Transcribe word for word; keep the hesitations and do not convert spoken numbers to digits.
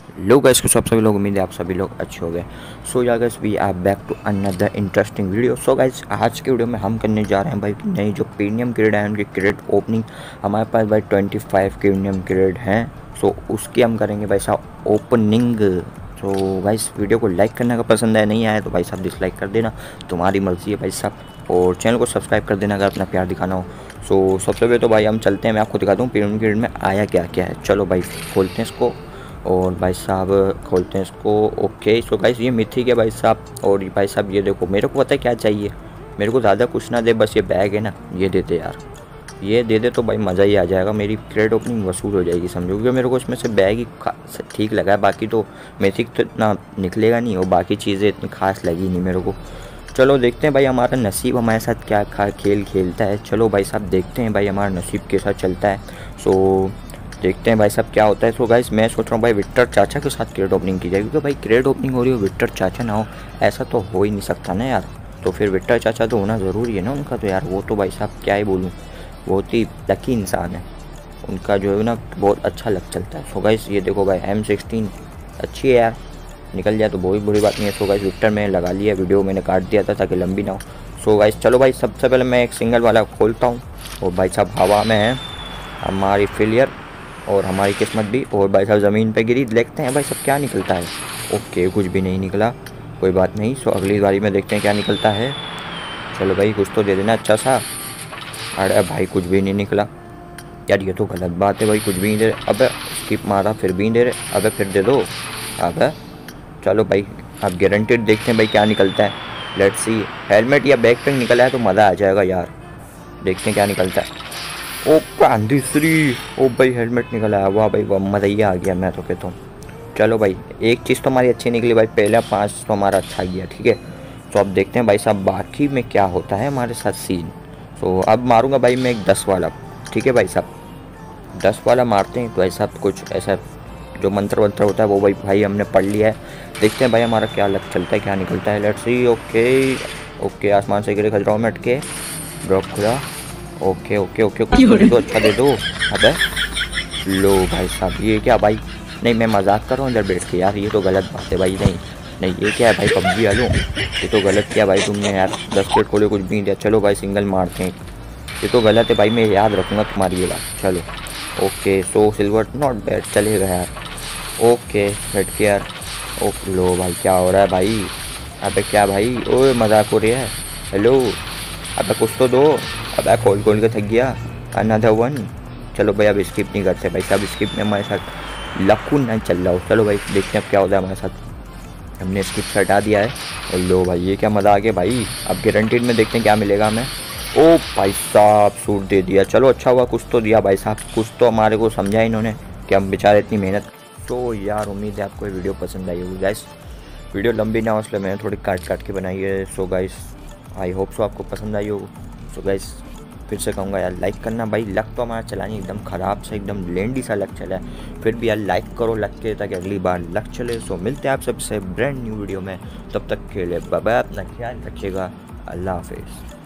लोग गाइस, कुछ आप सभी लोग, उम्मीद है आप सभी लोग अच्छे हो गए। So yeah guys, we are back to another interesting video. So guys, आज के वीडियो में हम करने जा रहे हैं भाई नई जो प्रीमियम क्रेड है उनकी क्रेड ओपनिंग। हमारे पास भाई पच्चीस प्रीमियम क्रेड हैं। सो उसकी हम करेंगे भाई साहब ओपनिंग। तो गाइस, वीडियो को लाइक करने का पसंद है, नहीं आया तो भाई साहब डिसलाइक कर देना, तुम्हारी मर्ज़ी है भाई साहब। और चैनल को सब्सक्राइब कर देना अगर अपना प्यार दिखाना हो। सो सबसे पहले तो भाई हम चलते हैं, मैं आपको दिखाता हूँ प्रीमियम क्रेड में आया क्या क्या है। चलो भाई खोलते हैं इसको और भाई साहब खोलते हैं इसको। ओके, सो गाइस ये मिथी है भाई साहब। और भाई साहब ये देखो, मेरे को पता है क्या चाहिए, मेरे को ज़्यादा कुछ ना दे, बस ये बैग है ना, ये देते यार, ये दे दे तो भाई मज़ा ही आ जाएगा, मेरी क्रेड ओपनिंग वसूल हो जाएगी समझो। क्योंकि मेरे को इसमें से बैग ही ठीक लगा है, बाकी तो मिथिक तो इतना निकलेगा नहीं और बाकी चीज़ें इतनी खास लगी नहीं मेरे को। चलो देखते हैं भाई हमारा नसीब हमारे साथ क्या खा खेल खेलता है। चलो भाई साहब देखते हैं भाई हमारा नसीब के साथ चलता है। सो देखते हैं भाई साहब क्या होता है। सो गाइस, मैं सोच रहा हूँ भाई विक्टर चाचा के साथ क्रेड ओपनिंग की जाए, क्योंकि भाई क्रेड ओपनिंग हो रही हो विक्टर चाचा ना हो, ऐसा तो हो ही नहीं सकता ना यार। तो फिर विक्टर चाचा तो होना ज़रूरी है ना उनका, तो यार वो तो भाई साहब क्या ही बोलूँ, बहुत ही लकी इंसान है, उनका जो है ना बहुत अच्छा लग चलता है। सो गाइस ये देखो भाई एम सिक्सटीन अच्छी है यार, निकल जाए तो बहुत बुरी बात नहीं है। सो गाइस विक्टर मैंने लगा लिया, वीडियो मैंने काट दिया था ताकि लंबी ना हो। सो गाइस चलो भाई, सबसे पहले मैं एक सिंगल वाला खोलता हूँ और भाई साहब हवा में है हमारी फेलियर और हमारी किस्मत भी, और भाई साहब ज़मीन पे गिरी। देखते हैं भाई सब क्या निकलता है। ओके, कुछ भी नहीं निकला, कोई बात नहीं। सो अगली बारी में देखते हैं क्या निकलता है। चलो भाई कुछ तो दे देना अच्छा सा। अरे भाई कुछ भी नहीं निकला यार, ये तो गलत बात है भाई, कुछ भी नहीं दे रहे। अबे स्किप मारा फिर भी नहीं दे रहे, अबे फिर दे दो। अबे चलो भाई अब गारंटेड देखते हैं भाई क्या निकलता है। लेट्स सी, हेलमेट या बैक पैक निकला है तो मज़ा आ जाएगा यार, देखते हैं क्या निकलता है। ओ क्रांतिश्री, ओ भाई हेलमेट निकला है, वाह भाई वाह, मज़ा ही आ गया मैं तो कहता हूँ। चलो भाई एक चीज़ तो हमारी अच्छी निकली भाई, पहला पाँच तो हमारा अच्छा गया, ठीक है। तो अब देखते हैं भाई साहब बाकी में क्या होता है हमारे साथ सीन। तो अब मारूंगा भाई मैं एक दस वाला, ठीक है भाई साहब, दस वाला मारते हैं। तो ऐसा कुछ ऐसा जो मंत्र वंत्र होता है वो भाई भाई हमने पढ़ लिया है। देखते हैं भाई हमारा क्या लग चलता है, क्या निकलता है। Let's C. ओके ओके, आसमान से गिरे खजराओं में अटके, ड्रॉप खुला। ओके ओके ओके, कुछ तो दे दो, अच्छा दे दो। अबे लो भाई साहब, ये क्या भाई, नहीं मैं मजाक कर रहा हूँ इधर बैठ के यार, ये तो गलत बात है भाई। नहीं नहीं, ये क्या है भाई, पबजी वालों, ये तो गलत किया भाई तुमने यार, दस प्लेट खोले कुछ भी नहीं दिया। चलो भाई सिंगल मारते हैं, ये तो गलत है भाई, मैं याद रखूँगा तुम्हारी ये बात। चलो okay, so silver not bad, चलेगा यार। ओके हट के यार। ओके लो भाई क्या हो रहा है भाई, अबे क्या भाई, ओए मजाक हो रही है, हेलो, अबे कुछ तो दो। अबे खोल खोल के थक गया, अनदर वन। चलो भाई अब स्किप नहीं करते भाई साहब, स्किप में हमारे साथ लखून नहीं चल रहा हो। चलो भाई देखते हैं अब क्या होता है हमारे साथ। हमने स्किप से हटा दिया है और लो भाई ये क्या मज़ा आ गया भाई। अब गारंटीड में देखते हैं क्या मिलेगा हमें। ओ भाई साहब सूट दे दिया, चलो अच्छा हुआ, कुछ तो दिया भाई साहब, कुछ तो हमारे को समझा इन्होंने कि हम बेचारे इतनी मेहनत। तो यार उम्मीद है आपको ये वीडियो पसंद आई होगी गाइस, वीडियो लंबी ना हो इसलिए मैंने थोड़ी काट काट के बनाई है। So guys I hope so आपको पसंद आई हो। सो गाइस फिर से कहूँगा यार लाइक करना भाई, लक तो हमारा चला नहीं, एकदम ख़राब से एकदम लेंडी सा लक चला है, फिर भी यार लाइक करो लक के, ताकि अगली बार लक चले। सो मिलते हैं आप सबसे ब्रांड न्यू वीडियो में, तब तक के लिए बाय बाय, अपना ख्याल रखिएगा, अल्लाह हाफिज़।